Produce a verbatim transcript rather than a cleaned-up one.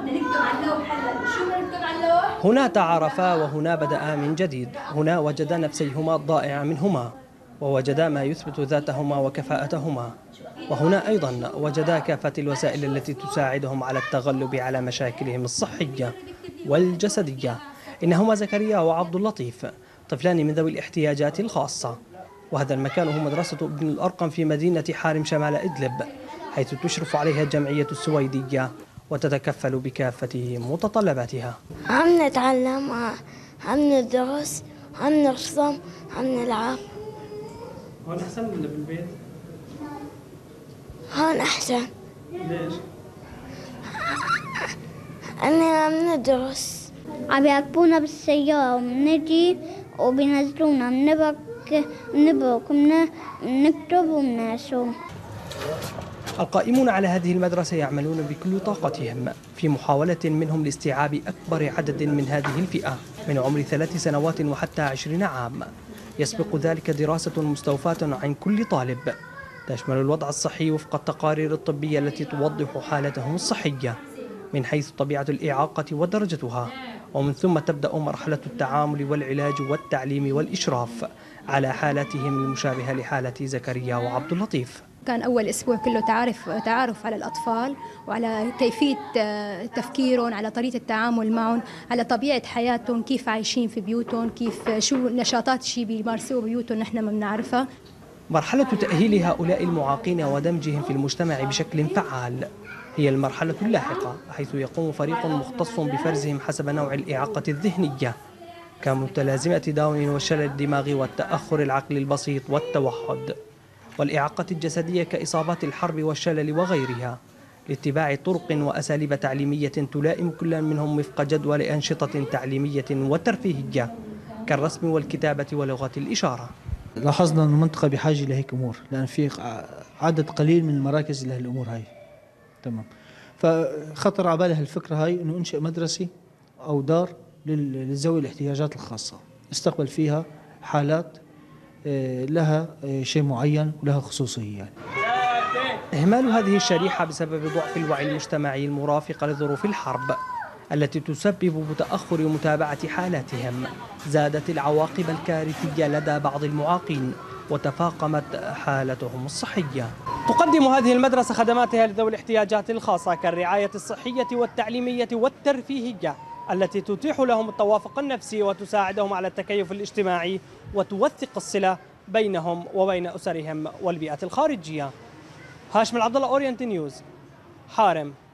هنا تعارفا وهنا بدأ من جديد. هنا وجدا نفسيهما الضائع منهما، ووجدا ما يثبت ذاتهما وكفاءتهما. وهنا أيضا وجدا كافة الوسائل التي تساعدهم على التغلب على مشاكلهم الصحية والجسدية. إنهما زكريا وعبد اللطيف، طفلان من ذوي الاحتياجات الخاصة. وهذا المكان هو مدرسة ابن الأرقم في مدينة حارم شمال إدلب، حيث تشرف عليها الجمعية السويدية وتتكفل بكافة متطلباتها. عم نتعلم، عم ندرس، عم نرسم، عم نلعب. هون أحسن ولا بالبيت؟ هون أحسن. ليش؟ أنا عم ندرس. عم يركبونا بالسيارة وبنجي وبينزلونا بنبرك بنبرك بنكتب وبنرسم. القائمون على هذه المدرسة يعملون بكل طاقتهم في محاولة منهم لاستيعاب أكبر عدد من هذه الفئة من عمر ثلاث سنوات وحتى عشرين عام. يسبق ذلك دراسة مستوفاة عن كل طالب تشمل الوضع الصحي وفق التقارير الطبية التي توضح حالتهم الصحية من حيث طبيعة الإعاقة ودرجتها، ومن ثم تبدأ مرحلة التعامل والعلاج والتعليم والإشراف على حالاتهم المشابهة لحالة زكريا وعبد اللطيف. كان أول أسبوع كله تعارف تعارف على الأطفال وعلى كيفية تفكيرهم، على طريقة التعامل معهم، على طبيعة حياتهم، كيف عايشين في بيوتهم، كيف شو نشاطات شيء بيمارسوه بيوتهم نحن ما بنعرفها. مرحلة تأهيل هؤلاء المعاقين ودمجهم في المجتمع بشكل فعال هي المرحلة اللاحقة، حيث يقوم فريق مختص بفرزهم حسب نوع الإعاقة الذهنية كمتلازمة داون والشلل الدماغي والتأخر العقلي البسيط والتوحد، والإعاقة الجسدية كإصابات الحرب والشلل وغيرها، لاتباع طرق وأساليب تعليمية تلائم كل منهم وفق جدول أنشطة تعليمية وترفيهية كالرسم والكتابة ولغة الإشارة. لاحظنا أن المنطقة بحاجة لهيك أمور، لأن في عدد قليل من المراكز لهالأمور هاي. تمام. فخطر على بالي هالفكرة هاي إنه أنشئ مدرسة أو دار لذوي الاحتياجات الخاصة، استقبل فيها حالات لها شيء معين ولها خصوصية. يعني. إهمال هذه الشريحة بسبب ضعف الوعي المجتمعي المرافق لظروف الحرب التي تسبب بتأخر متابعة حالاتهم زادت العواقب الكارثية لدى بعض المعاقين وتفاقمت حالتهم الصحية. تقدم هذه المدرسة خدماتها لذوي الاحتياجات الخاصة كالرعاية الصحية والتعليمية والترفيهية التي تتيح لهم التوافق النفسي وتساعدهم على التكيف الاجتماعي وتوثق الصلة بينهم وبين أسرهم والبيئة الخارجية. هاشم العبد الله، أورينت نيوز، حارم.